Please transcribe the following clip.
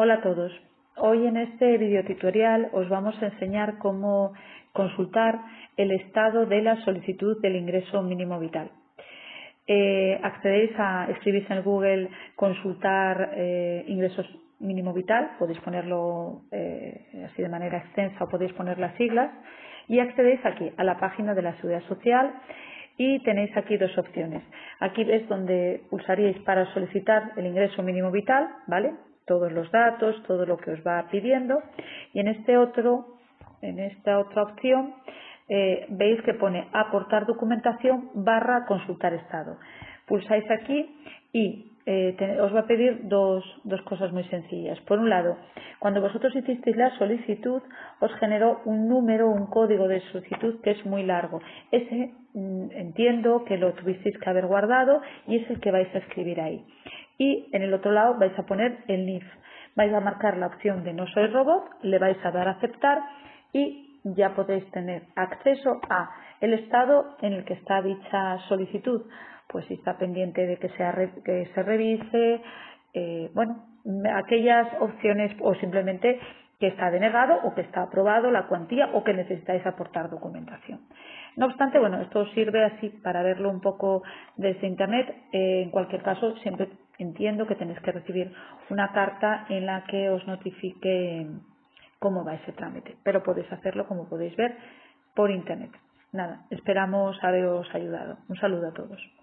Hola a todos. Hoy en este video tutorial os vamos a enseñar cómo consultar el estado de la solicitud del ingreso mínimo vital. Escribís en Google consultar ingresos mínimo vital, podéis ponerlo así de manera extensa o podéis poner las siglas y accedéis aquí a la página de la Seguridad Social y tenéis aquí dos opciones. Aquí es donde pulsaríais para solicitar el ingreso mínimo vital, ¿vale? Todos los datos, todo lo que os va pidiendo, y en esta otra opción veis que pone aportar documentación / consultar estado. Pulsáis aquí y os va a pedir dos cosas muy sencillas. Por un lado, cuando vosotros hicisteis la solicitud os generó un número, un código de solicitud que es muy largo. Ese entiendo que lo tuvisteis que haber guardado y es el que vais a escribir ahí. Y en el otro lado vais a poner el NIF. Vais a marcar la opción de no soy robot, le vais a dar a aceptar y ya podéis tener acceso a el estado en el que está dicha solicitud. Pues si está pendiente de que se revise, aquellas opciones, o simplemente que está denegado o que está aprobado la cuantía o que necesitáis aportar documentación. No obstante, esto os sirve así para verlo un poco desde internet. En cualquier caso, siempre entiendo que tenéis que recibir una carta en la que os notifique cómo va ese trámite, pero podéis hacerlo, como podéis ver, por internet. Nada, esperamos haberos ayudado. Un saludo a todos.